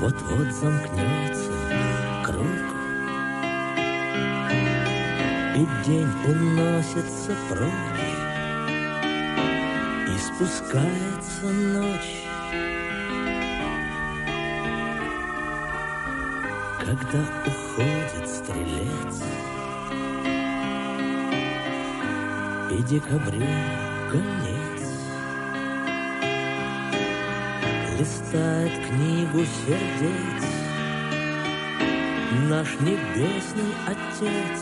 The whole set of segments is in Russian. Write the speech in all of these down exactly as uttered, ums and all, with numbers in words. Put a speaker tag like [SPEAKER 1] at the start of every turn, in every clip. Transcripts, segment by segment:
[SPEAKER 1] Вот-вот замкнется круг, и день уносится прочь, и спускается ночь. Когда уходит стрелец, и декабрю конец, листает книгу сердец наш небесный Отец.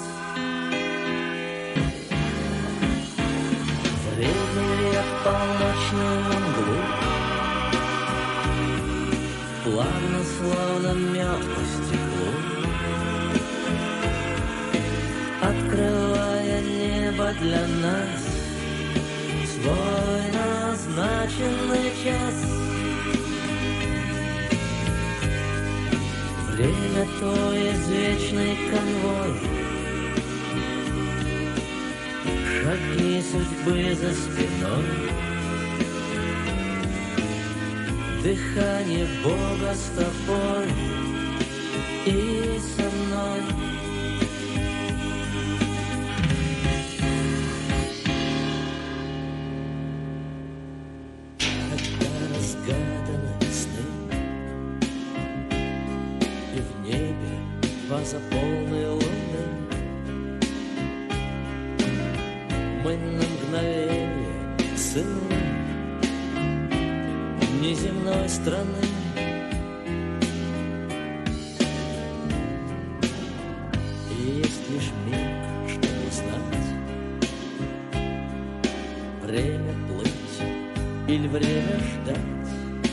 [SPEAKER 1] Время полночную мглу плавно, словно мед по стеклу, открывая небо для нас, свой назначенный час. Время твой извечный конвой, шаги судьбы за спиной, дыхание Бога с тобой и со мной. Когда разгаданы сны, и в небе ваза полной луны, мы на мгновение сыны неземной страны. И есть лишь миг, чтобы знать, время плыть или время ждать,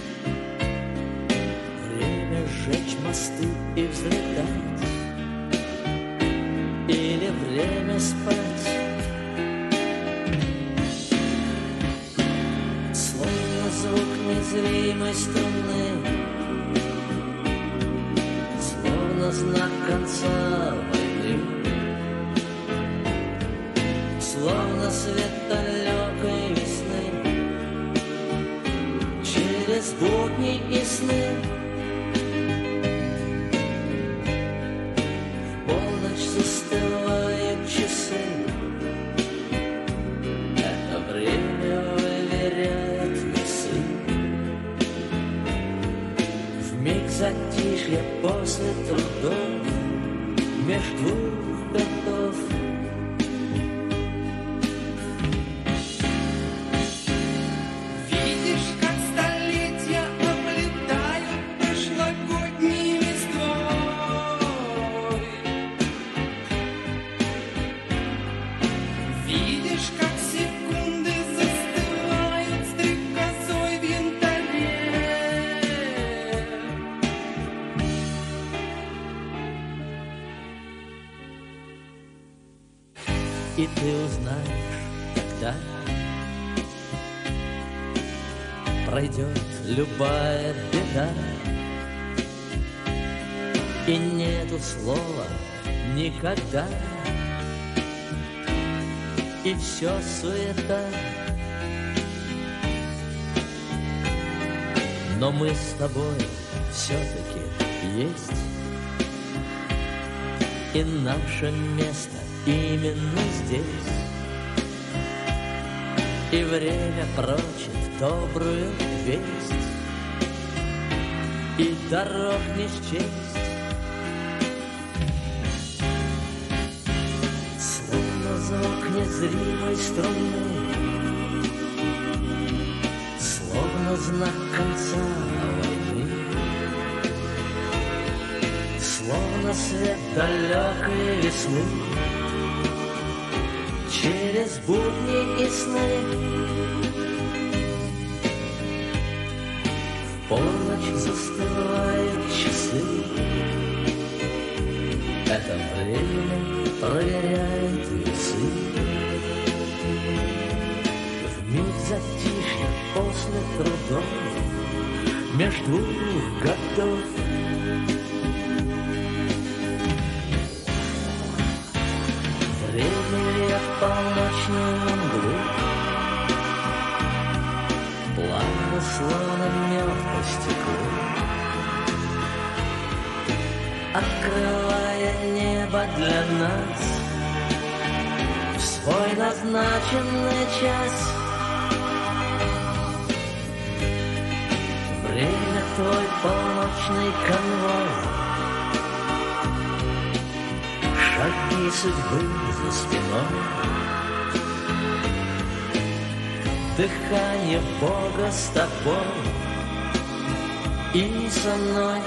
[SPEAKER 1] время сжечь мосты и взлетать, или время спать. Звук незримой струны, словно знак конца войны, словно свет далекой весны, через будни и сны. В полночь застывают часы, это время выверяет весы. Миг затишья после трудов меж двух годов.
[SPEAKER 2] Видишь, как столетия облетают прошлогодней листвой. Видишь, как секунды застывают стрекозой в янтаре.
[SPEAKER 1] И ты узнаешь, когда пройдет любая беда, и нету слова никогда, и все суета. Но мы с тобой все-таки есть, и наше место именно здесь. И время прочит добрую весть, и дорог не счесть. Словно звук незримой струны, словно знак конца войны, словно свет далекой весны, через будни и сны. В полночь застывают часы, это время проверяет весы. В миг затишья после трудов меж двух годов. Время полночную мглу плавно, словно мед по стеклу, для нас в свой назначенный час. Время твой полночный конвой, шаги судьбы за спиной, дыхание Бога с тобой и со мной.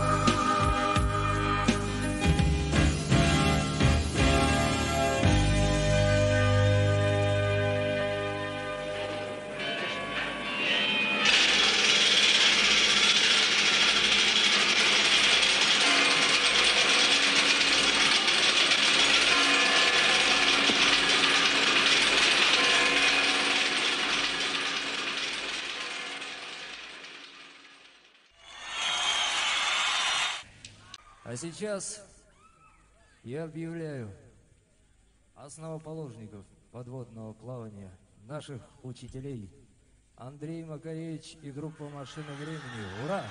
[SPEAKER 3] А сейчас я объявляю основоположников подводного плавания, наших учителей, Андрей Макаревич и группа «Машина времени». Ура!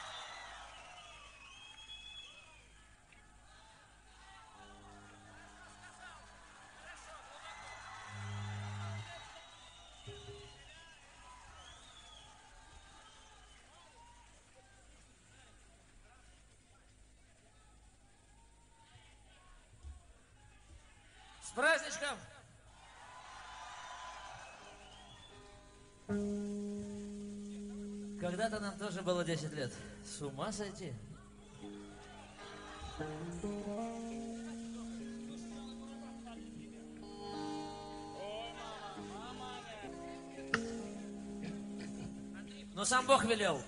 [SPEAKER 4] С праздничком! Когда-то нам тоже было десять лет. С ума сойти. Но сам Бог велел.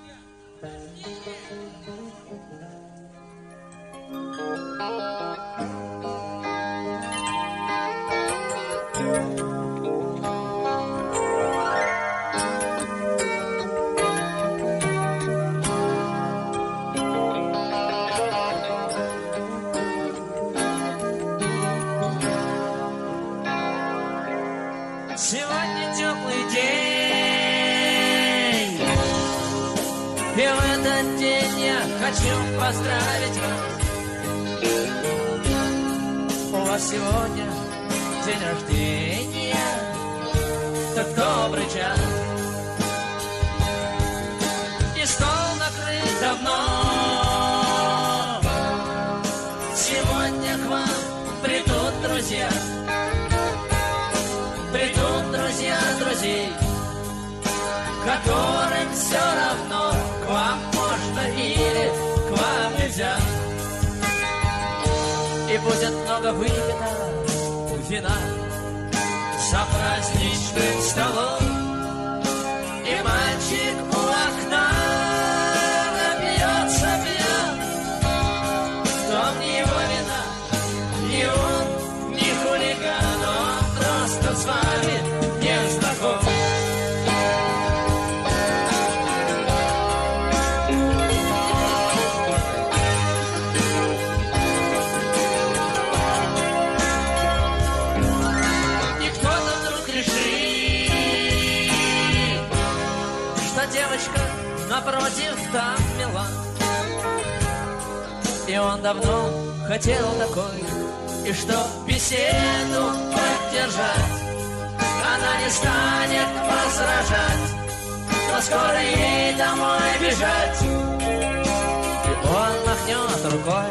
[SPEAKER 4] Сегодня теплый день, и в этот день я хочу поздравить вас. У вас сегодня день рождения, так добрый час, и стол накрыт давно. Сегодня к вам придут друзья, придут друзья друзей, которым все равно, к вам можно или к вам нельзя. И будет много выпито вина за праздничным столом, и мальчик у окна напьется пьян. В том не его вина, не он, не хулиган, он просто с вами не знаком. Девочка напротив там мила, и он давно хотел такой, и что беседу поддержать, она не станет возражать, но скоро ей домой бежать, и он махнет рукой.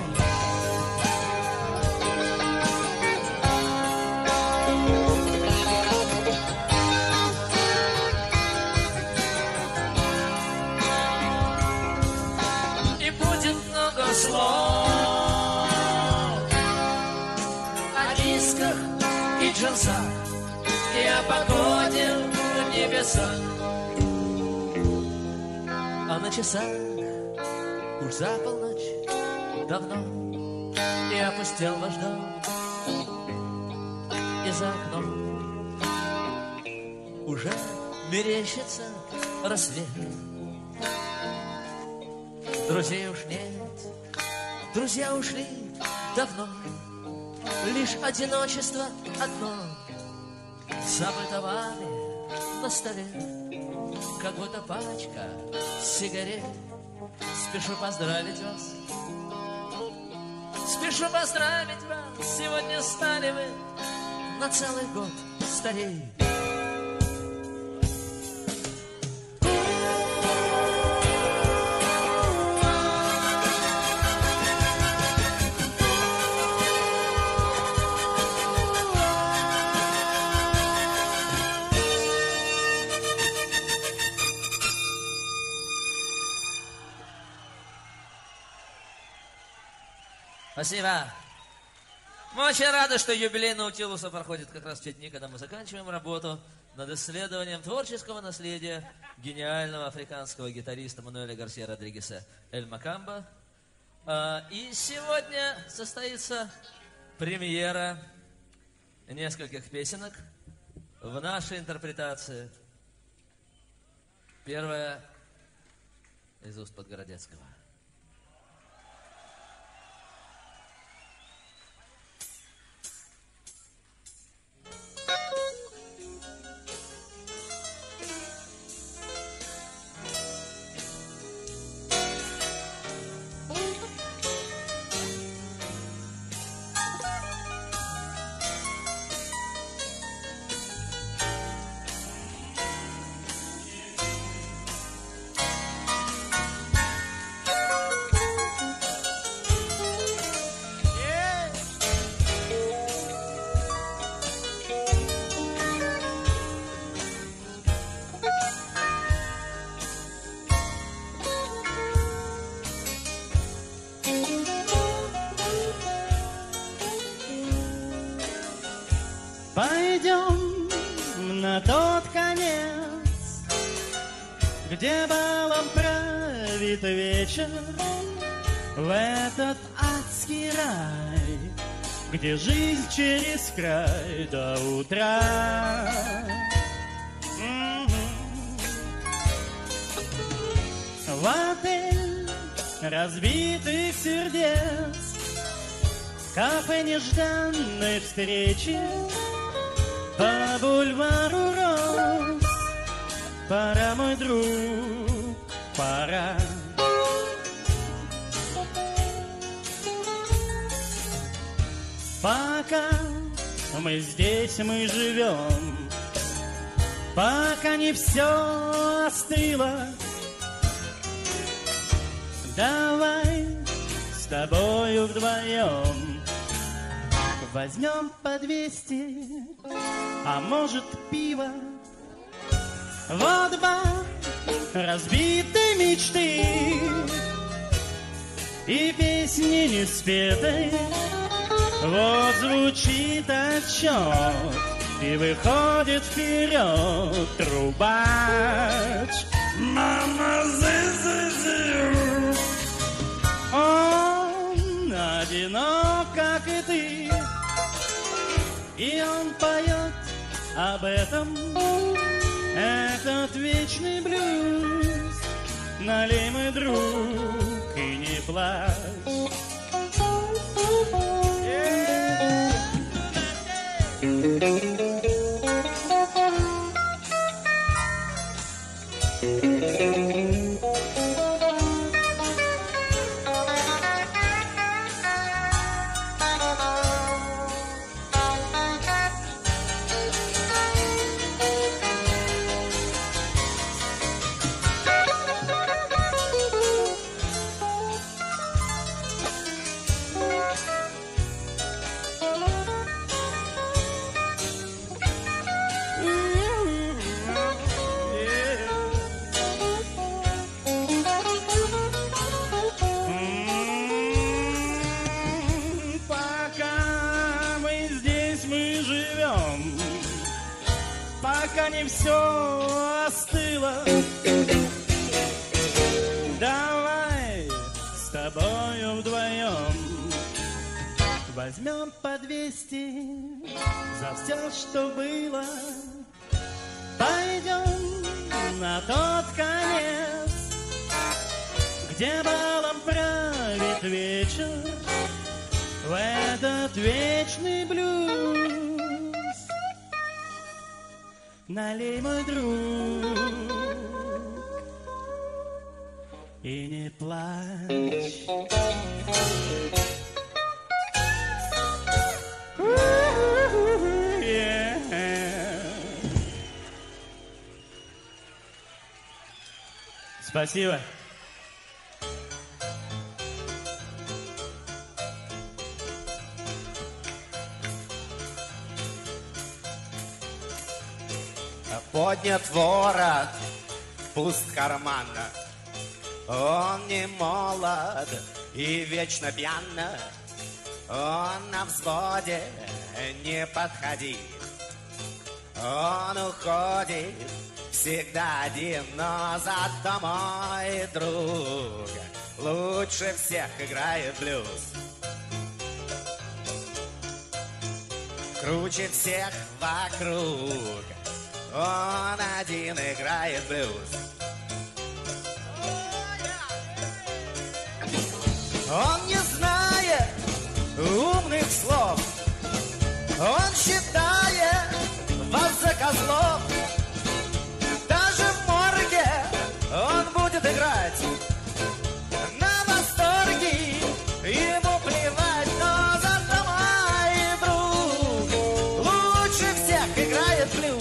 [SPEAKER 4] Слов о дисках и джинсах, и о погоде в небесах. А на часах уж за полночь давно, и опустел ваш дом, и за окном уже мерещится рассвет. Друзей уж нет, друзья ушли давно, лишь одиночество одно забыто вами на столе, как будто пачка сигарет. Спешу поздравить вас Спешу поздравить вас, сегодня стали вы на целый год старей. Спасибо. Мы очень рады, что юбилей Наутилуса проходит как раз в те дни, когда мы заканчиваем работу над исследованием творческого наследия гениального африканского гитариста Мануэля Гарсия Родригеса Эль Макамба. И сегодня состоится премьера нескольких песенок в нашей интерпретации. Первая из уст Подгородецкого.
[SPEAKER 5] Пойдем на тот конец, где балом правит вечер, в этот адский рай, где жизнь через край до утра. В отель разбитых сердец, кафе нежданной встречи, по бульвару роз, пора, мой друг, пора. Пока мы здесь, мы живем, пока не все остыло, давай с тобою вдвоем возьмем по двести, а может пиво. Вот бар разбитой мечты и песни не спетой. Вот звучит отчет, и выходит вперед трубач. Мама, зы-зы-зы. Он одинок, как и ты, и он поет об этом, этот вечный блюз. Налей, мой друг, и не плачь. Пока не все остыло, давай с тобою вдвоем возьмем по двести за все, что было. Пойдем на тот конец, где балом правит вечер, в этот вечный блюз. Налей, мой друг, и не плачь. Спасибо.
[SPEAKER 6] Поднят ворот, пуст карман. Он не молод и вечно пьян. Он на взводе, не подходи. Он уходит всегда один, но зато мой друг лучше всех играет блюз. Круче всех вокруг, он один играет блюз. Он не знает умных слов, он считает вас за козлов. Даже в морге он будет играть на восторге, ему плевать, но зато мой друг лучше всех играет блюз.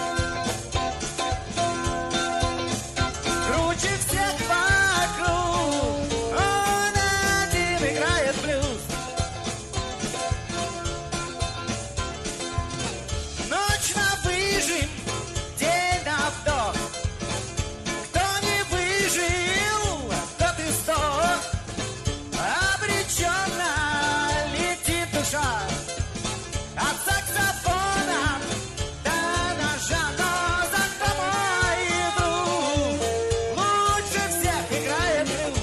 [SPEAKER 6] Круче всех вокруг, он один играет блюз. Ночь на выжим, день на вдох. Кто не выжил, тот и сдох. Обреченно летит душа от саксофона до ножа, но зато мой друг лучше всех играет блюз.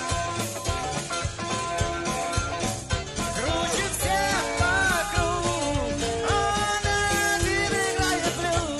[SPEAKER 6] Круче всех вокруг, он один играет блюз.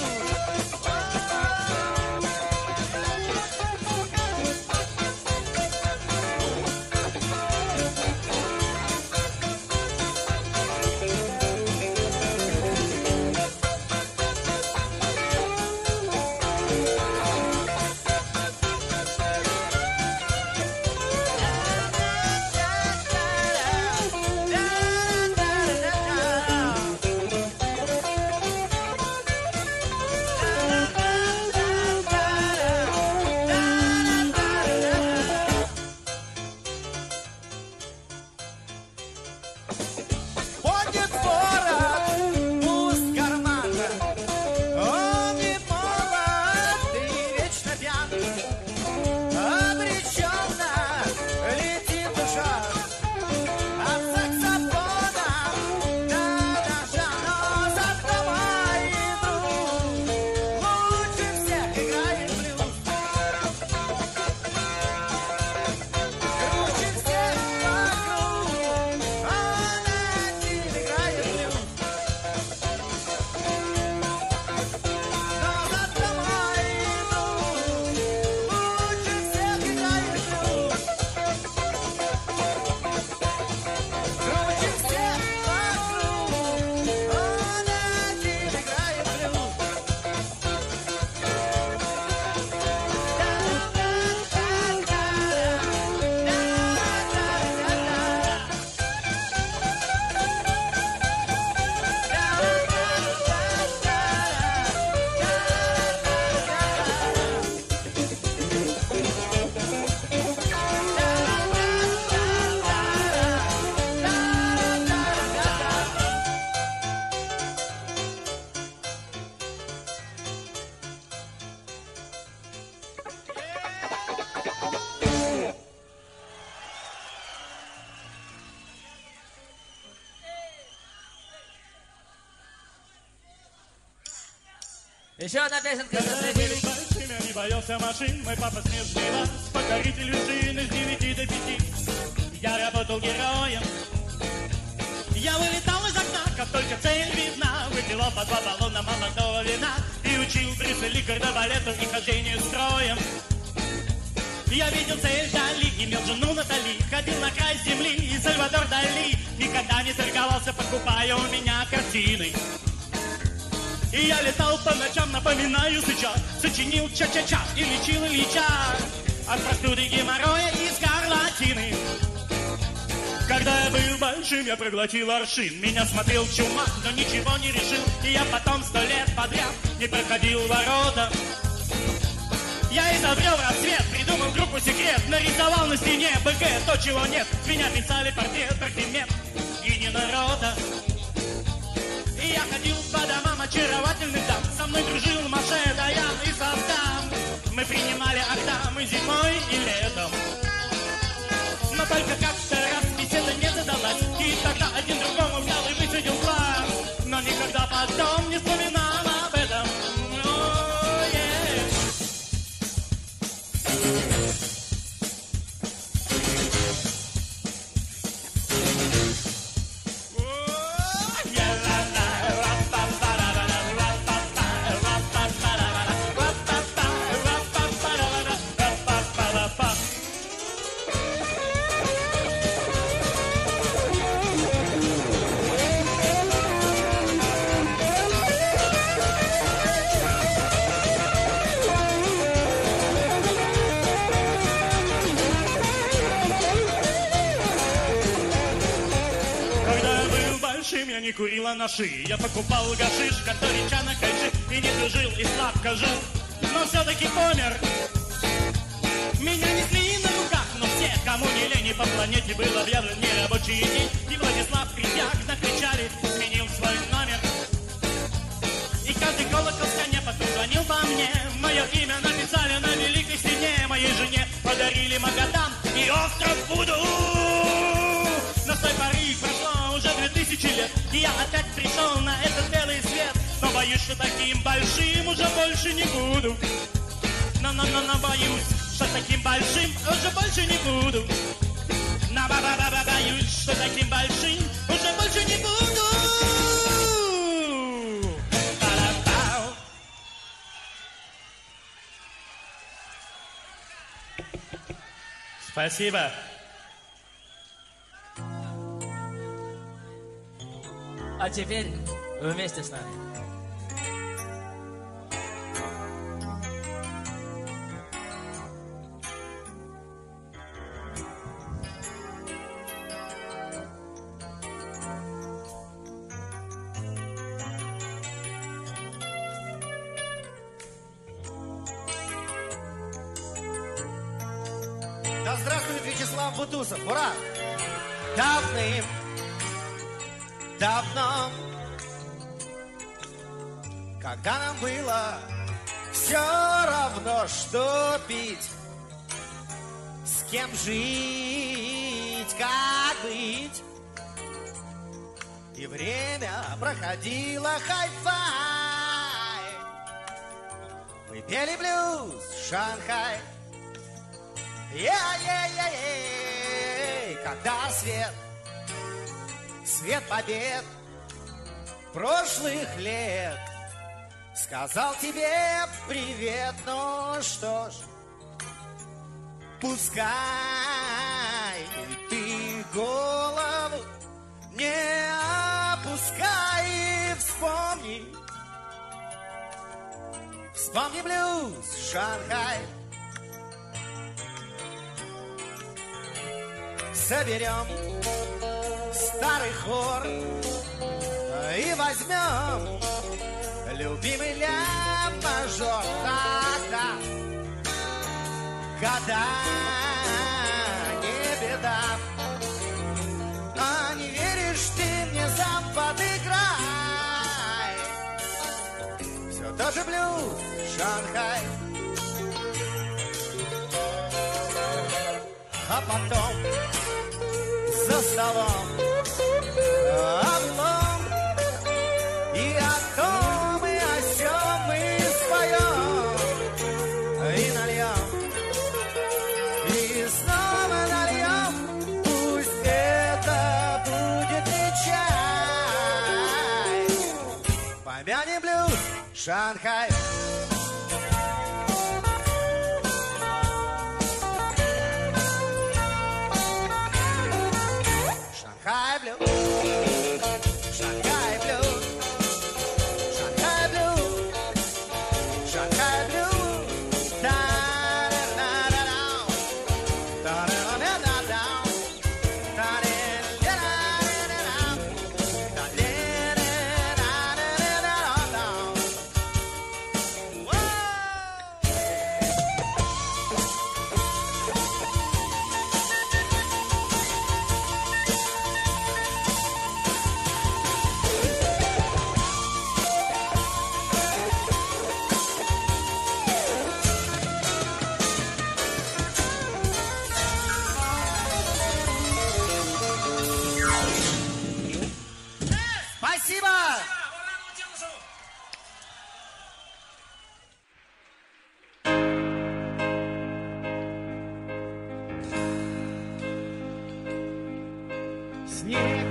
[SPEAKER 6] Поднят ворот, пуст карман. Он не молод и вечно пьян. Обреченно летит душа от саксофона до ножа, но зато мой друг лучше всех играет блюз. Круче всех вокруг, он один играет блюз. Но зато мой друг лучше всех играет блюз. Круче всех вокруг, он один играет блюз.
[SPEAKER 4] Еще одна песенка из
[SPEAKER 5] Когда
[SPEAKER 4] нашей
[SPEAKER 5] были
[SPEAKER 4] серии.
[SPEAKER 5] большими, не боялся машин. Мой папа смешный вас, покоритель вершин с девяти до пяти. Я работал героем. Я вылетал из окна, как только цель видна. Выпивал по два баллона молодого вина и учил Брюса Ли кардебалету и хождению строем. Я видел цель вдали, имел жену Натали, ходил на край земли и Сальвадор Дали. Никогда не торговался, покупая у меня картины. И я летал по ночам, напоминаю сыча, сочинил ча-ча-ча и лечил Ильича от простуды, геморроя и скарлатины. Когда я был большим, я проглотил аршин. Меня смотрел чума, но ничего не решил. И я потом сто лет подряд не проходил ворота. Я изобрел расцвет, придумал группу секрет, нарисовал на стене БГ, то, чего нет. С меня писали портрет, Архимед и не народа. И я ходил по домам очаровательных дам. Со мной дружил Маше, Даян и Савдам. Мы принимали Агдам и зимой, и летом. Но только как-то раз беседа не задалась. И тогда один другому взял и высадил глаз. Но никогда потом не вспоминал об этом. О, е. Я не курила на шее, я покупал гашиш, который чана кайши, и не дружил, и сладко жил, но все-таки помер. Меня несли на руках, но все, кому не лень, по планете был объявлен нерабочий день. И Владислав Крепяк накричали, сменил свой номер. И каждый колокол с коня потом звонил по мне. Мое имя написали на великой стене. Моей жене подарили Магадан и остров Буду. Но с той поры прошло уже две тысячи лет, и я опять пришел на этот белый свет. Но боюсь, что таким большим уже больше не буду. Но-но-но-но боюсь, что таким большим уже больше не буду. На-ба-ба-ба-ба боюсь, что таким большим уже больше не буду. Ба-да-бау. Спасибо.
[SPEAKER 4] А теперь вместе с нами.
[SPEAKER 6] Да здравствует Вячеслав Бутусов! Ура! Давным, давно, когда нам было все равно, что пить, с кем жить, как быть, и время проходило хай-фай. Мы пели блюз, Шанхай. Ей-ей-ей-ей, когда свет, свет побед прошлых лет сказал тебе привет, ну что ж, пускай ты голову не опускай и вспомни, вспомни блюз, Шанхай. Соберем старый хор и возьмем любимый ля-мажор. Тогда, года не беда. А не веришь ты мне, сам подыграй. Все тот же блюз, Шанхай. А потом за столом облом, и о том, и о сём мы споем, и нальем, и снова нальем. Пусть это будет не чай, помянем блюз, Шанхай. Shanghai Blue, Shanghai Blue, Shanghai Blue, Shanghai Blue. Da da da da da, da da da da da, da da da da da, da da da da da. снег.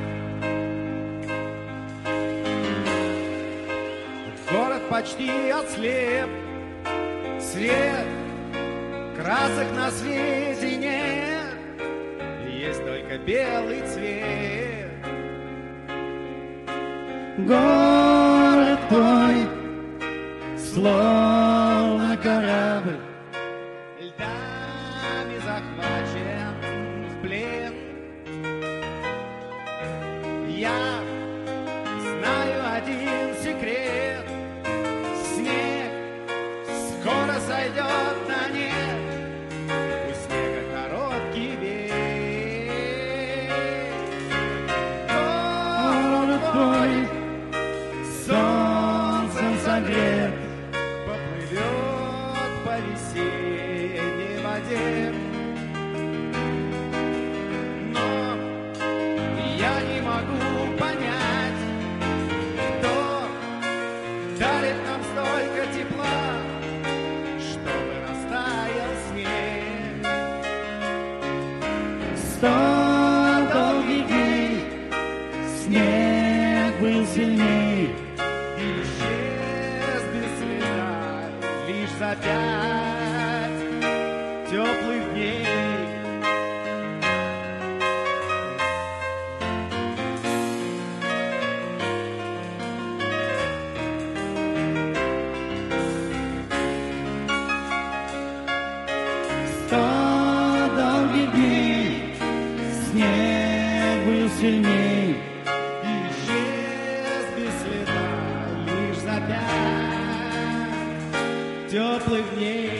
[SPEAKER 6] Город почти ослеп, свет красок на свете нет, есть только белый цвет. Город твой, словно корабль, льдами захвачен в плен. Я знаю один секрет: снег скоро сойдет на нет, у снега короткий век. Город твой солнцем согрет, поплывет по весенней воде. Но я не могу понять, кто дарит нам столько тепла, чтобы растаял снег. Сто долгих дней снег был сильней и исчез без следа лишь за пять теплых дней. Сто долгих дней снег был сильней и исчез без следа лишь за пять теплых дней.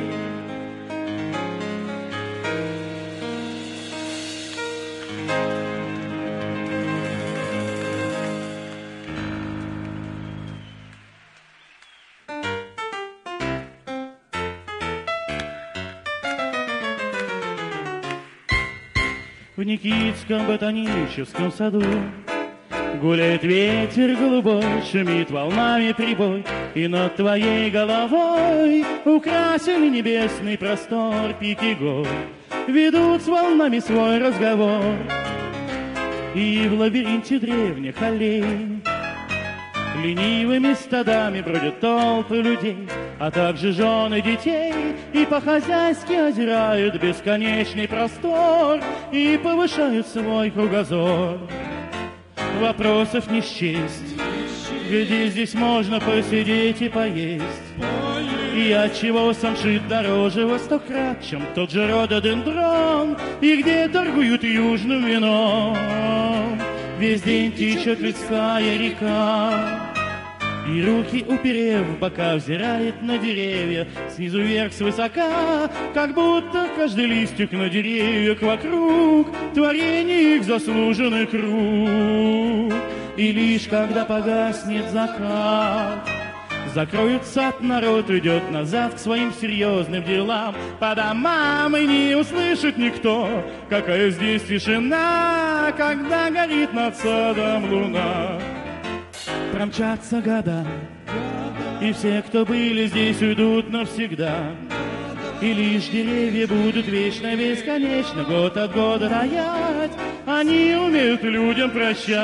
[SPEAKER 5] В Никитском ботаническом саду гуляет ветер голубой, шумит волнами прибой, и над твоей головой украсили небесный простор пики гор, ведут с волнами свой разговор. И в лабиринте древних аллей ленивыми стадами бродят толпы людей, а также жены детей, и по-хозяйски озирают бесконечный простор и повышают свой кругозор. Вопросов не счесть, где здесь можно посидеть и поесть, и отчего самшит дороже во сто крат, чем тот же рододендрон, и где торгуют южным вином. Весь день течет людская река, и руки, уперев в бока, взирает на деревья снизу вверх свысока, как будто каждый листик на деревьях вокруг творение их заслуженных рук. И лишь когда погаснет закат, закроют сад, народ уйдет назад к своим серьезным делам по домам, и не услышит никто, какая здесь тишина, когда горит над садом луна. Промчатся года, и все, кто были здесь, уйдут навсегда, и лишь деревья будут вечно, бесконечно, год от года таять, они умеют людям прощать.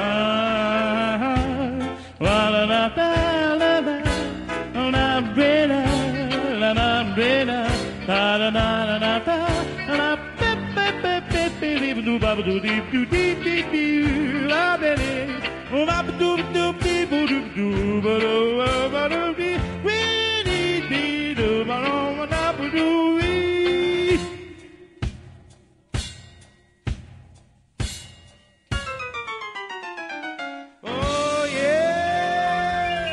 [SPEAKER 6] Oh yeah!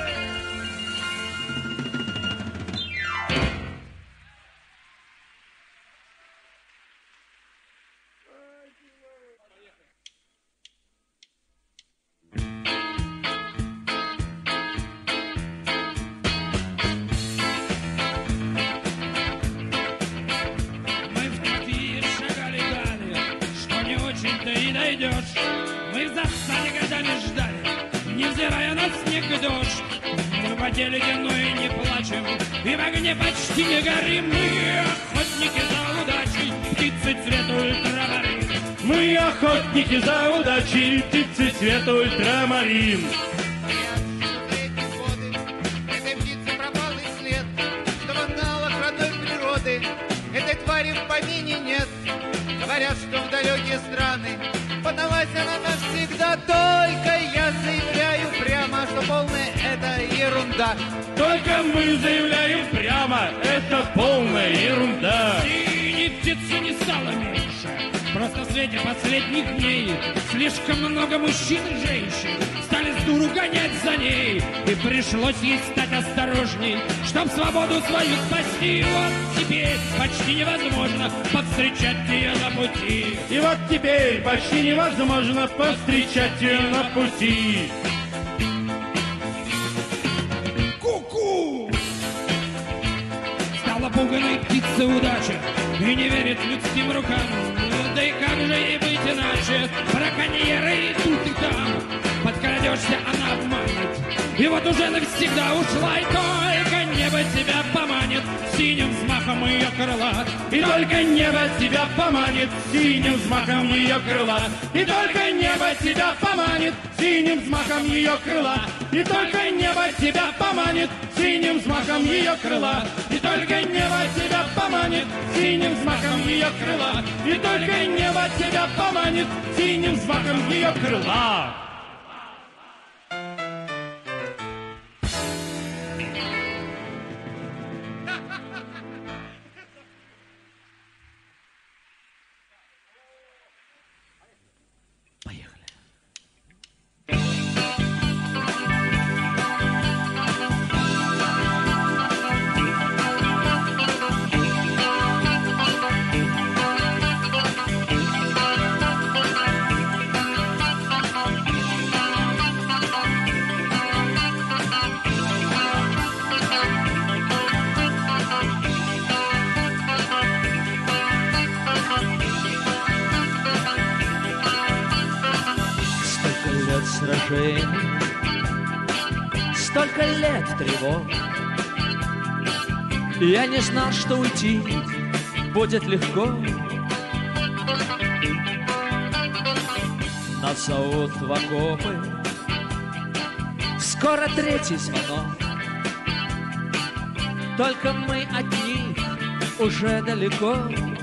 [SPEAKER 2] Мы в засаде годами ждали, невзирая на снег и дождь. Мы в воде ледяной не плачем, и в огне почти не горим. Мы охотники за удачей, птицы цвета ультрамарин.
[SPEAKER 5] Мы охотники за удачей, птицы цвета ультрамарин.
[SPEAKER 6] Этой птицы пропал и след, что в анналах родной природы этой твари в помине нет. Говорят, что в далекие страны подалась она навсегда. Только я заявляю прямо, что полная это ерунда.
[SPEAKER 5] Только мы заявляем прямо, это полная ерунда.
[SPEAKER 2] Синей птицы не стало меньше, просто в свете последних дней слишком много мужчин и женщин стали с дуру гонять за ней. И пришлось ей стать осторожней, чтоб свободу свою спасти. Вот теперь почти невозможно повстречать ее на пути.
[SPEAKER 5] И вот теперь почти невозможно повстречать ее на пути.
[SPEAKER 2] Ку-ку! Стала пуганой птица удача и не верит людским рукам. Да и как же ей быть иначе? Браконьеры и тут и там. Подкрадешься, она обманет. И вот уже навсегда ушла, и только небо тебя поманит синим взмахом ее крыла.
[SPEAKER 5] И только небо тебя поманит синим взмахом ее крыла. И только небо тебя поманит синим взмахом ее крыла. И только небо тебя поманит синим взмахом ее крыла. И только небо тебя поманит синим взмахом ее крыла. И только небо тебя поманит синим взмахом ее крыла.
[SPEAKER 4] Сражений, столько лет тревог. Я не знал, что уйти будет легко. Нас зовут в окопы, скоро третий звонок. Только мы от них уже далеко.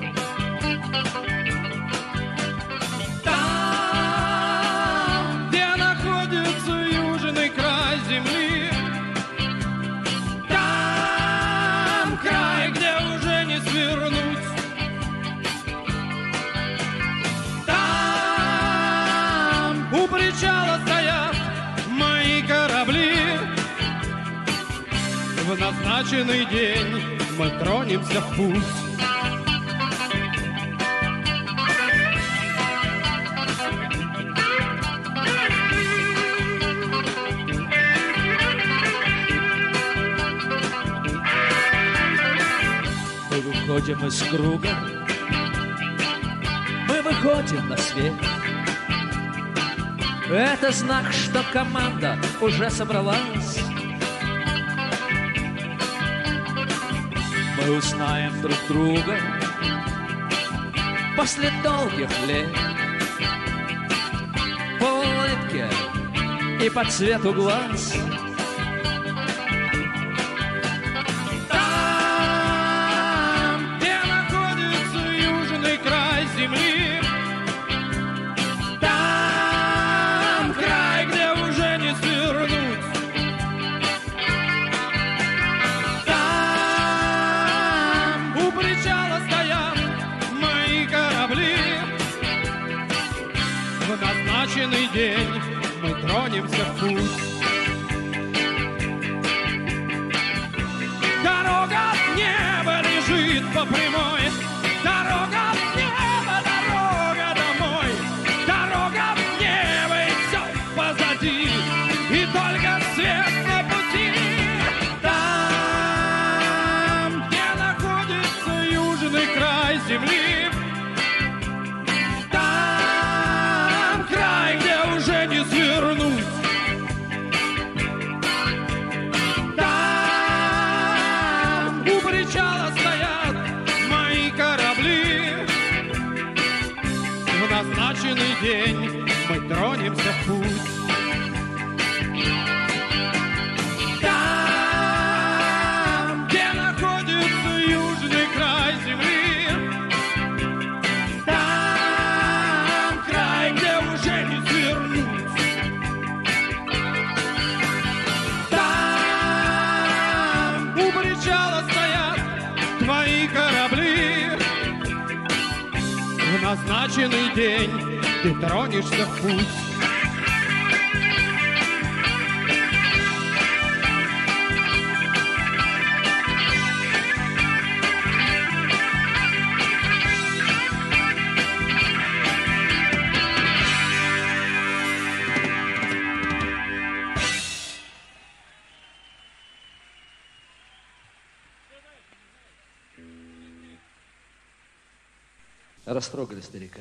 [SPEAKER 2] В назначенный день мы тронемся в путь.
[SPEAKER 4] Мы выходим из круга, мы выходим на свет. Это знак, что команда уже собралась. Мы узнаем друг друга после долгих лет по улыбке и по цвету глаз.
[SPEAKER 2] Там, где находится южный край земли, там край, где уже не свернуть. В назначенный день мы тронемся в путь. Дорога от неба лежит по прямой. Дорога от неба, дорога домой. Дорога от неба, и все позади. И только свет на пути. Там, где находится южный край земли, не свернуть. назначенный день мы тронемся в путь. Там, где находится южный край земли, там край, где уже не свернуть. Там у причала стоят твои корабли. В назначенный день ты тронешься в путь.
[SPEAKER 4] Растрогали старика.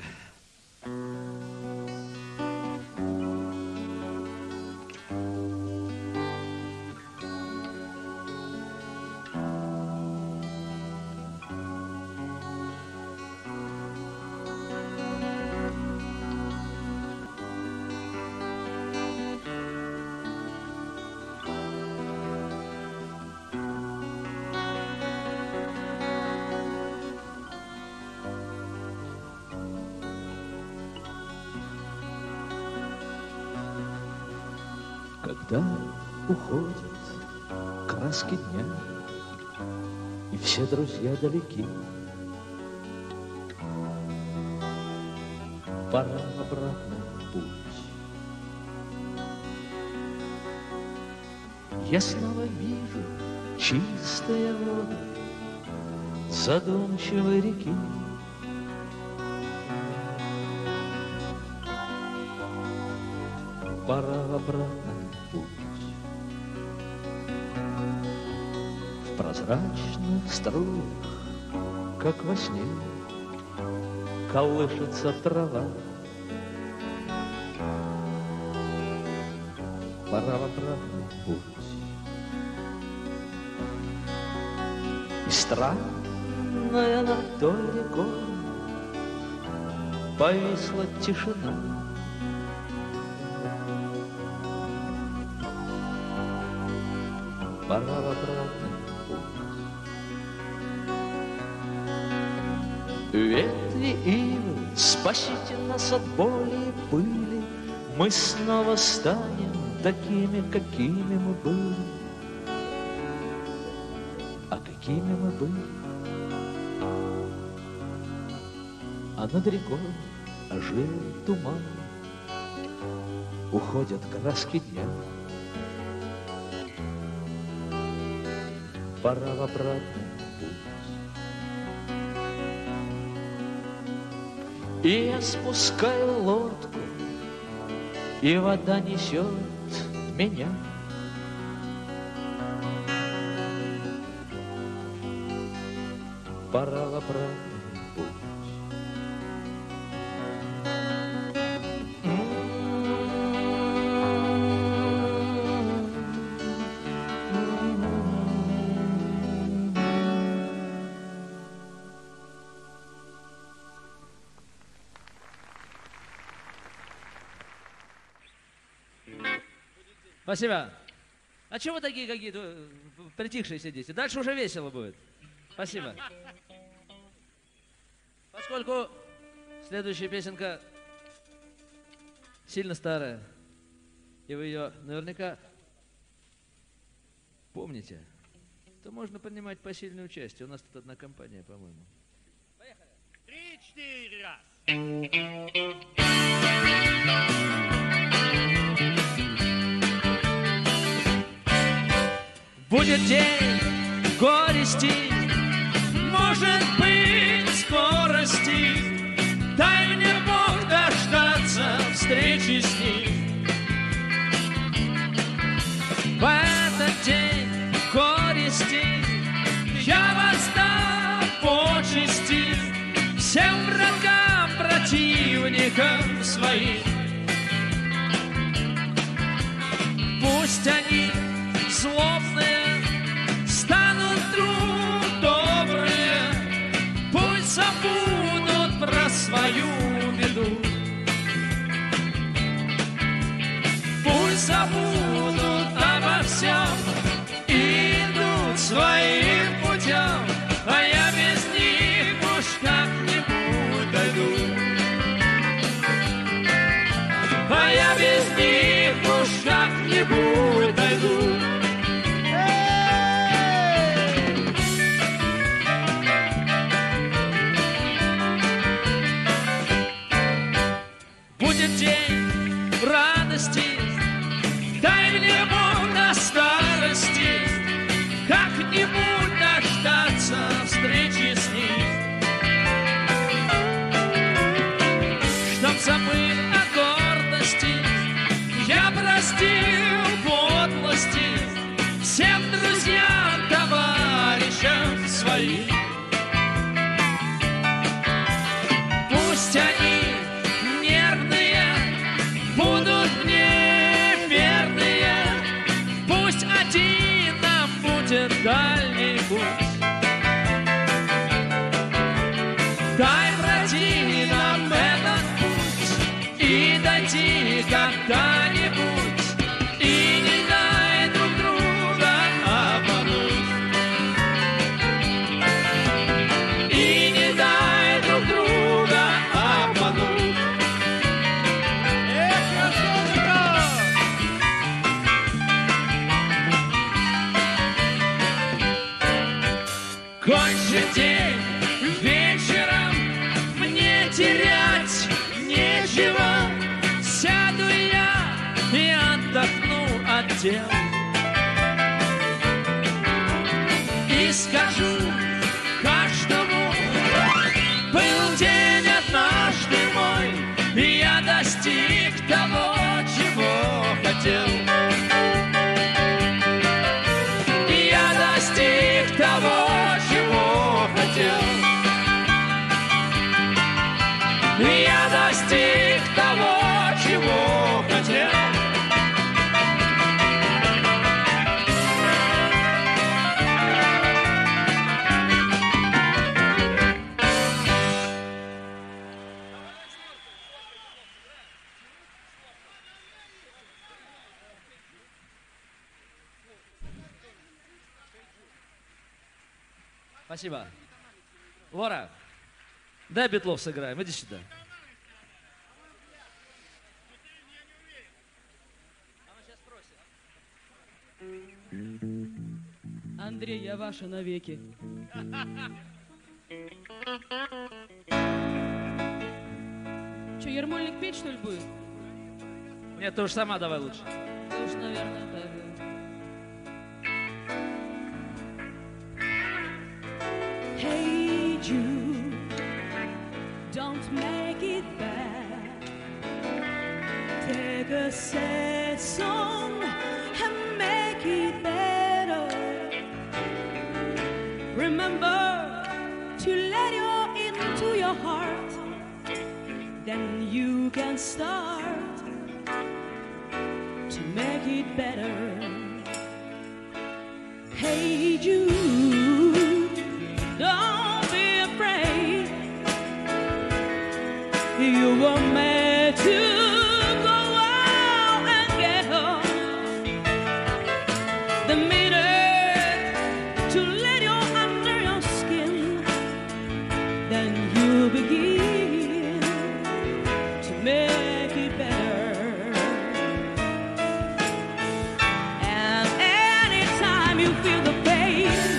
[SPEAKER 7] Когда уходят краски дня, и все друзья далеки, пора в обратный путь. Я снова вижу чистые воды задумчивой реки. Пора в обратный путь. В прозрачных струях, как во сне, колышется трава. Пора в обратный путь. И странная над той рекой повисла тишина. Пора в обратный путь. Ветви ивы, спасите нас от боли и пыли, мы снова станем такими, какими мы были. А какими мы были? А над рекой ожил туман, уходят краски дня. Пора в обратный путь. И я спускаю лодку, и вода несет меня. Пора в обратный путь.
[SPEAKER 4] Спасибо. А чего вы такие какие-то притихшие сидите? Дальше уже весело будет. Спасибо. Поскольку следующая песенка сильно старая, и вы ее наверняка помните, то можно принимать посильное участие. У нас тут одна компания, по-моему. Поехали.
[SPEAKER 5] Три-четыре раз.
[SPEAKER 4] Будет день горести, может быть скорости. Дай мне Бог дождаться встречи с ним. В этот день горести я воздам почести всем врагам, противникам своим. Пусть они злобные станут вдруг добрые, пусть забудут про свою беду.
[SPEAKER 2] друзьям, товарищам своим. Пусть они нервные, будут неверные, пусть один нам будет дальний путь. Дай пройти нам этот путь и дойти когда-нибудь, и не дай друг друга обмануть, и не дай друг друга обмануть. Эх, красотка! Кончен день, вечером мне терять нечего. Сяду я и отдохну от дел и скажу каждому: был день однажды мой, и я достиг того, чего хотел. И я достиг того, чего хотел. И я достиг того, чего хотел.
[SPEAKER 4] Спасибо. Лора, дай Битлов сыграем, иди сюда.
[SPEAKER 8] Андрей, я ваша навеки. Че, Ермольник петь, что ли, будет?
[SPEAKER 4] Нет, ты уж сама давай лучше.
[SPEAKER 8] Ну уж, наверное, да. Hey Jude, don't make it bad. Take a sad song and make it better. Remember to let you into your heart, then you can start to make it better. Hey Jude, don't be afraid. You were made to go out and get home. The minute to let you under your skin, then you begin to make it better. And anytime you feel the pain,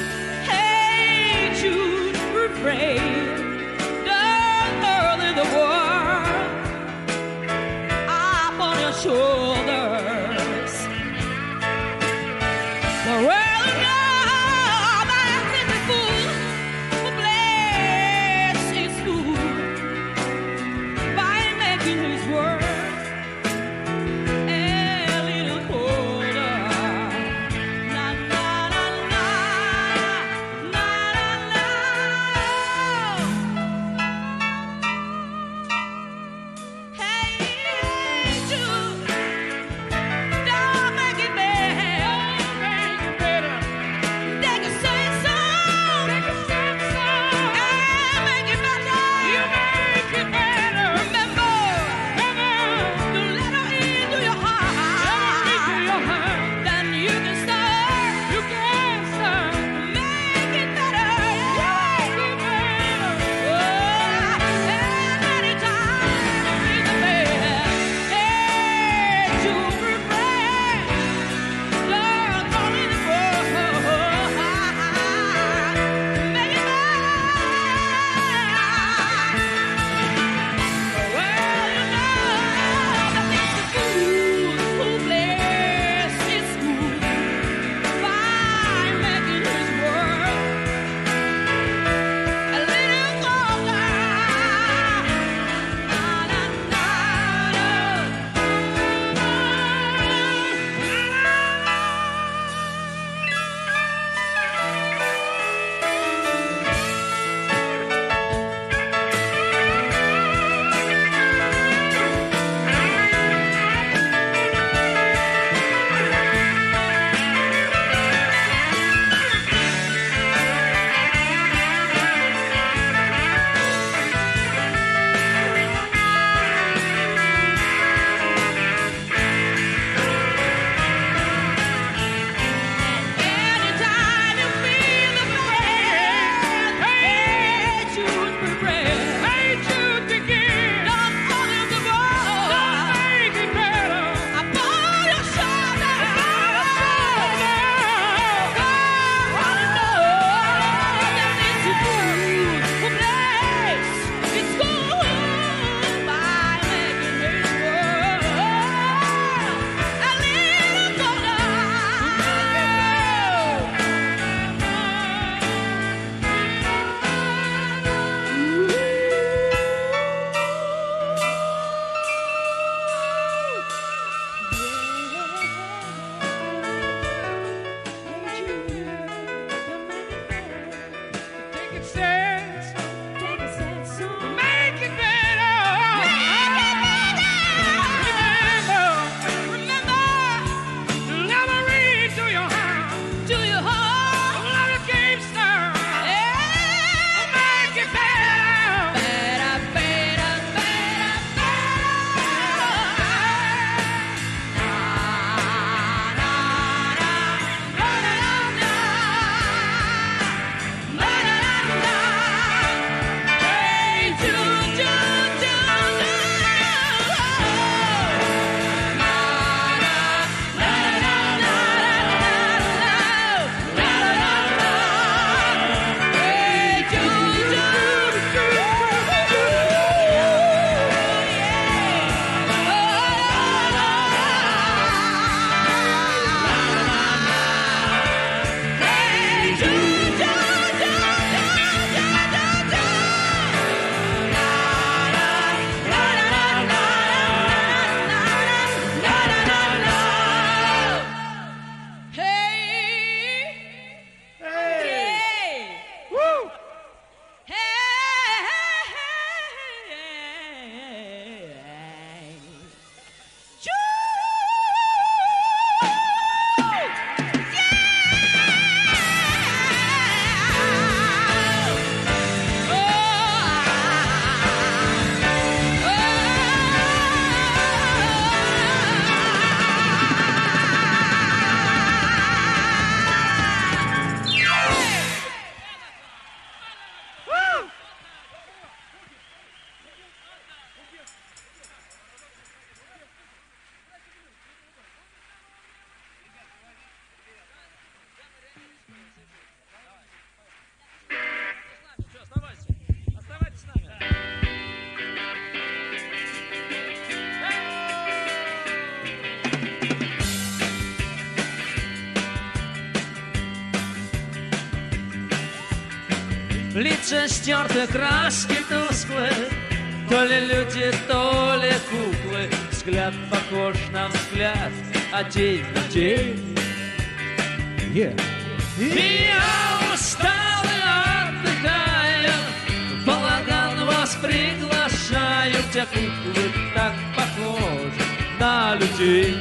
[SPEAKER 4] Лица стерты, краски тусклые, то ли люди, то ли куклы. Взгляд похож на взгляд, а тень на тень.
[SPEAKER 2] Yeah.
[SPEAKER 4] И я устал и отдыхаю, в балаган вас приглашаю, где куклы так похожи на людей.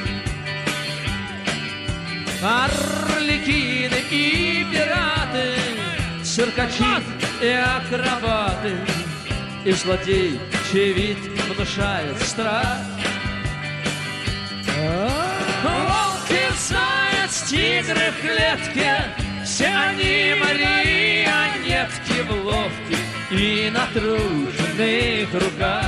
[SPEAKER 4] Арлекины и пираты, циркачи и акробаты, и злодей, чей вид внушает страх. Волк и заяц, тигры в клетке, все они марионетки в ловких и натруженных руках.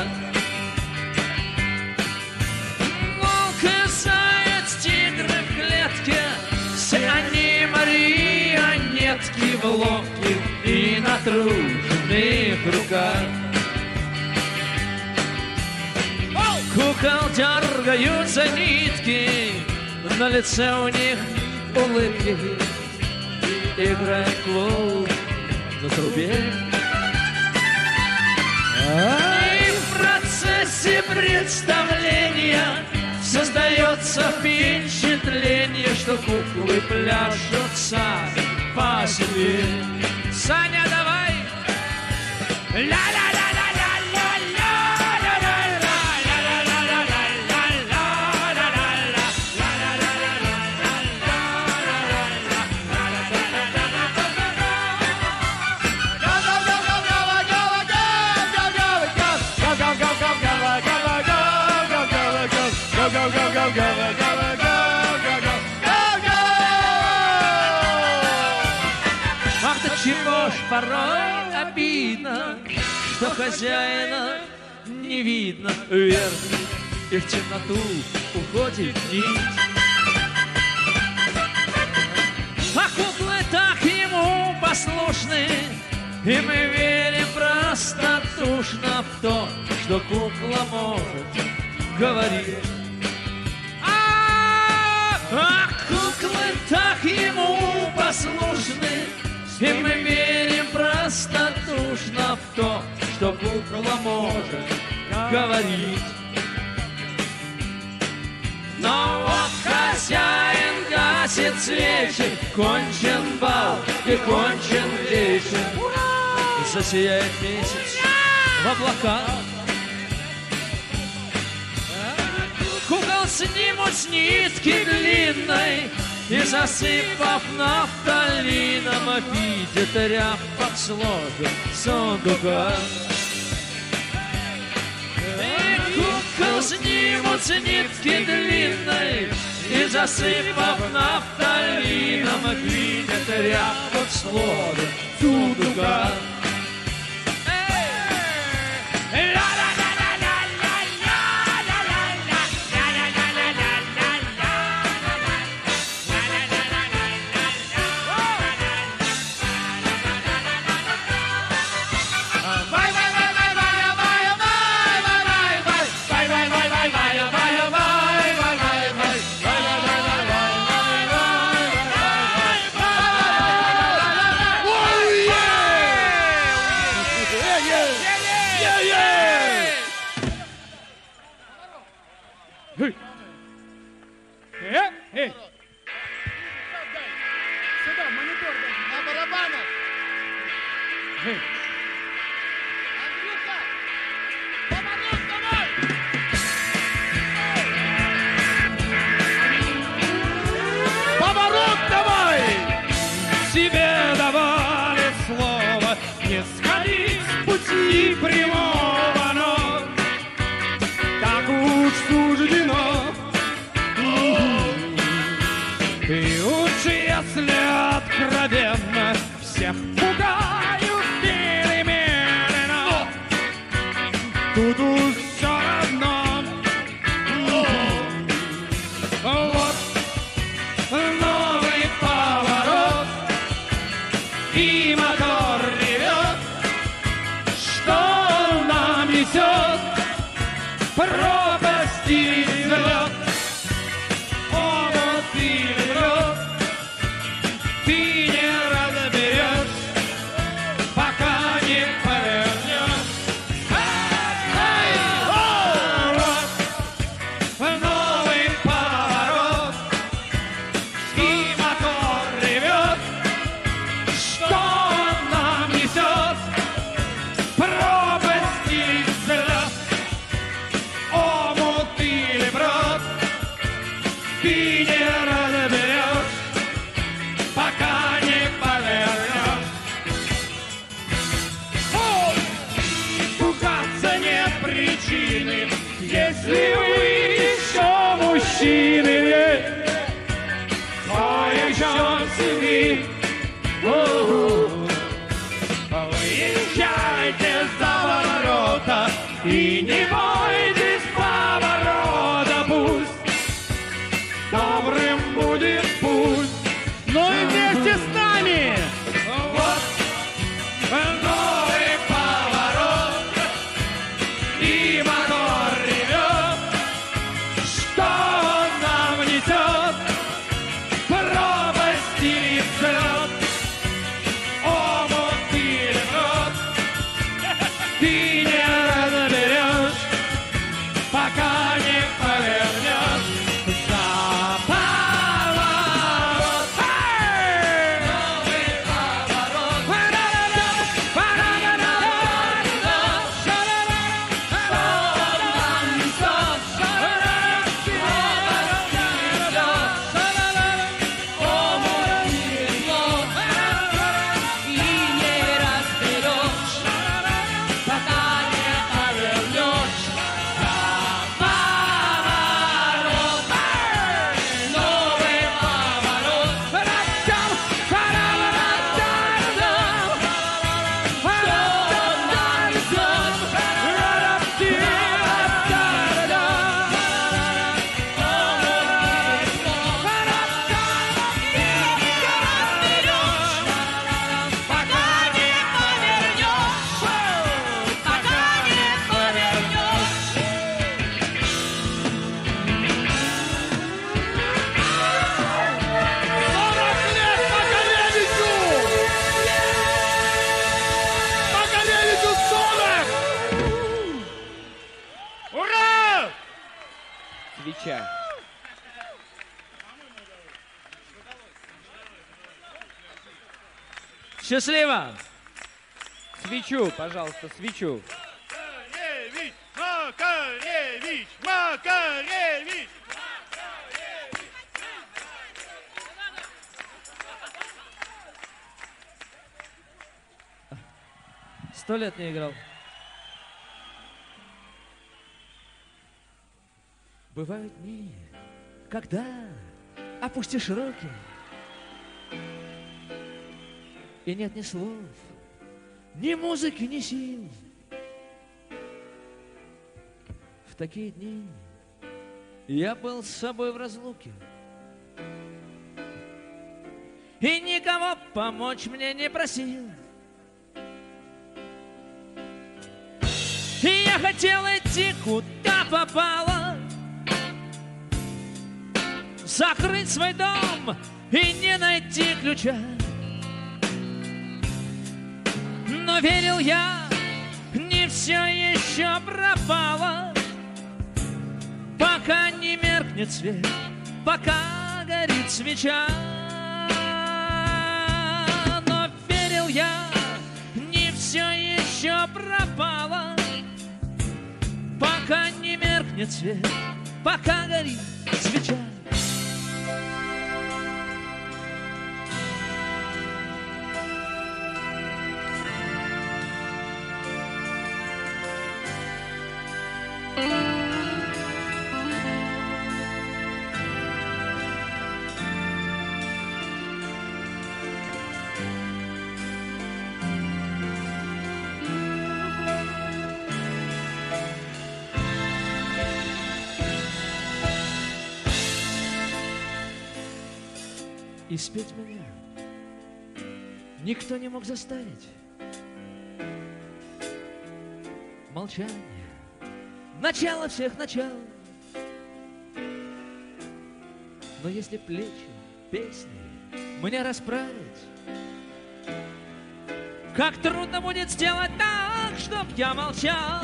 [SPEAKER 4] Волк и заяц, тигры в клетке, все они марионетки в ловких и натруженных руках. Кукол дергаются нитки, на лице у них улыбки, играет клоун на трубе. И в процессе представления создается впечатление, что куклы пляшут сами по себе. Саня, давай! Ля-ля-ля! Ах, да чего ж порой обидно, что хозяина не видно вверх, и в темноту уходит нить. А куклы так ему послушны, и мы верим простодушно в то, что кукла может говорить. А куклы так ему послушны, и мы верим простодушно в то, что кукла может говорить. Но вот хозяин гасит свечи, кончен бал и кончен вечер. Засияет месяц в облаках. Кукол снимут с нитки длинной и, засыпав нафталином, обидят ряб сложит сундука. И кукол снимут с нитки длинной и, засыпав нафталином, обидят ряб сложит сундука.
[SPEAKER 2] Сюда, монитор на барабанах. Андрюха, поворот давай! Поворот давай!
[SPEAKER 9] Себе давали слово не сходить с пути прямого, но так уж суждено. И уж если откровенно всех пугают перемены, но тут уж все равно. Вот новый поворот, и мотор ревет, что он нам несет, пропасть и взлет. Омут или лед, ты не разберешь, И не бойтесь поворота, пусть добрым будет путь.
[SPEAKER 2] Ну и вместе с нами!
[SPEAKER 9] Вот новый поворот, и мотор ревет. Что он нам несет? Пропасть или взлет, омут или врот, ты не разберешь, пока не повернешь за поворот. Эй! Новый поворот.
[SPEAKER 2] Свеча.
[SPEAKER 4] Счастливо!
[SPEAKER 2] Свечу, пожалуйста, свечу.
[SPEAKER 5] Макаревич, Макаревич, Макаревич.
[SPEAKER 4] Сто лет не играл. Бывают дни, когда опустишь руки, и нет ни слов, ни музыки, ни сил. В такие дни я был с собой в разлуке, и никого помочь мне не просил. И я хотел идти куда попало, закрыть свой дом и не найти ключа. Но верил я, не все еще пропало, пока не меркнет свет, пока горит свеча. Но верил я, не все еще пропало, пока не меркнет свет, пока горит свеча. И спеть меня никто не мог заставить. Молчание, начало всех начал. Но если плечи песни мне расправить, как трудно будет сделать так, чтоб я молчал.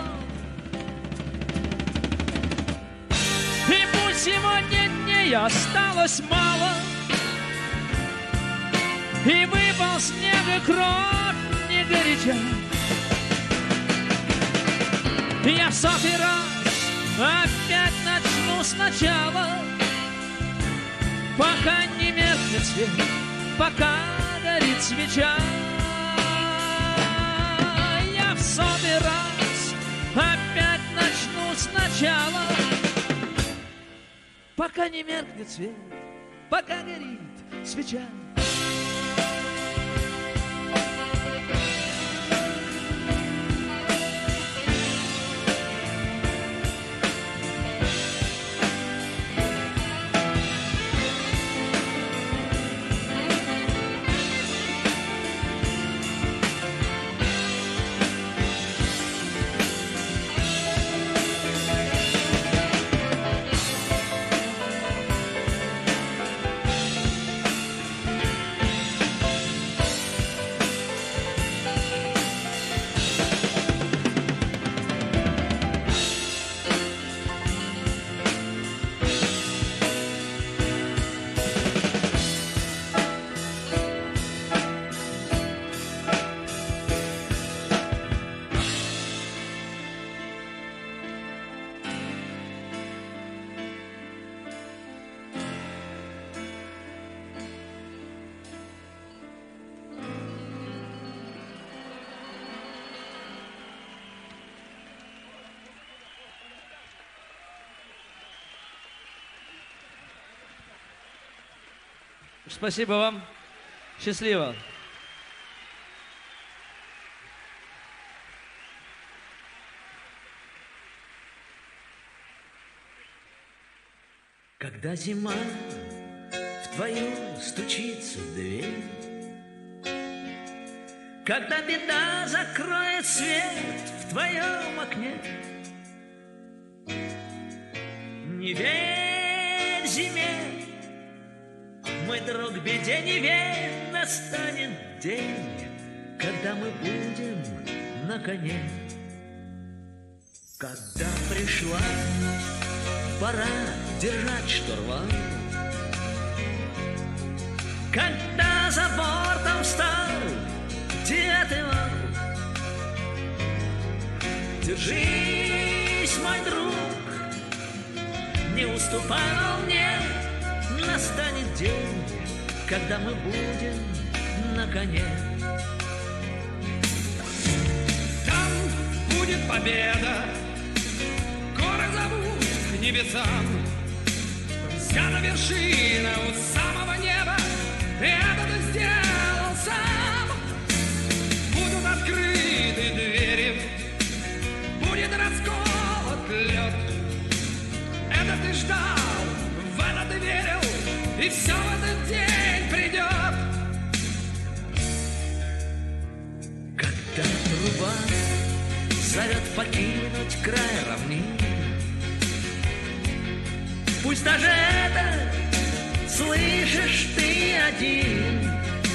[SPEAKER 4] И пусть сегодня дней осталось мало, и выпал снег, и кровь не горяча, я в сотый раз опять начну сначала, пока не меркнет свет, пока горит свеча. Я в сотый раз опять начну сначала, пока не меркнет свет, пока горит свеча. Спасибо вам. Счастливо.
[SPEAKER 7] Когда зима в твою стучится дверь, когда беда закроет свет в твоем окне, не верь зиме, мой друг, беде не верь, настанет день, когда мы будем на коне. Когда пришла пора держать штурвал, когда за бортом встал девятый вал, держись, мой друг, не уступай волне, настанет день, когда мы будем на коне.
[SPEAKER 2] Там будет победа, горы зовут к небесам, взята вершина у самого неба, и это ты сделал сам. Будут открыты двери, будет расколот лед. Это ты ждал, в это ты верил, и все в этот день придет.
[SPEAKER 7] Когда труба зовет покинуть край равнин, пусть даже это слышишь ты один.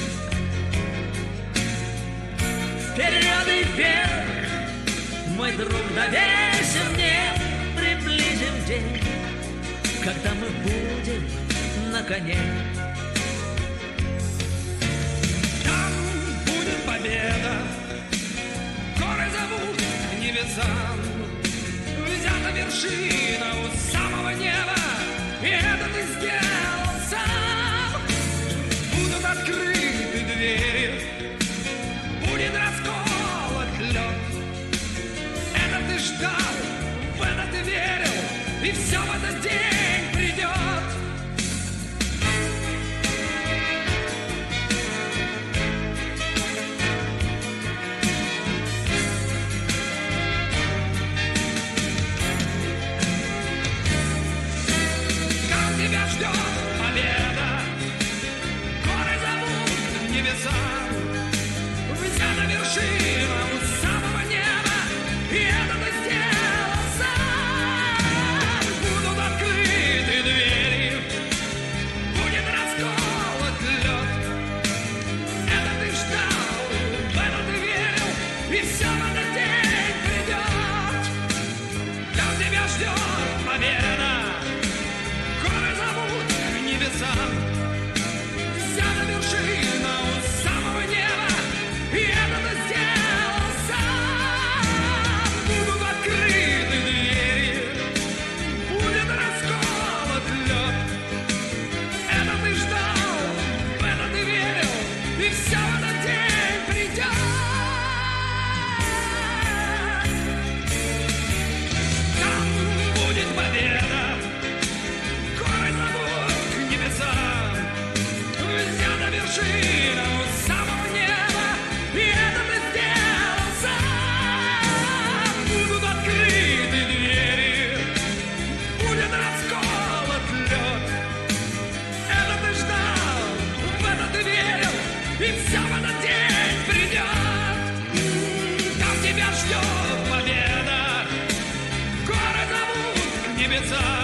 [SPEAKER 7] Вперед и вверх, мой друг, доверься мне, приблизим день, когда мы будем на коне.
[SPEAKER 2] Там будет победа, горы зовут к небесам, взята вершина у самого неба, и это ты сделал сам. Будут открыты двери, будет расколот лед. Это ты ждал, в это ты верил, и все в этот день придет. Взята вершина у самого неба, и это ты сделал сам. Будут открыты двери, будет расколот лед. Это ты ждал, в это ты верил, и все в этот день придет. Там тебя ждет победа, горы зовут к небесам, взята вершина у самого неба, и это ты сделал сам. Будут открыты двери, будет расколот лед. Это ты ждал, в это ты верил, и все в этот день придет. Там будет победа, горы зовут к небесам, взята вершина у самого неба, и это ты сделал сам. Будут открыты двери, будет расколот лед. Это ты ждал, в это ты верил, и все в этот день придет. Там тебя ждет победа, горы зовут к небесам.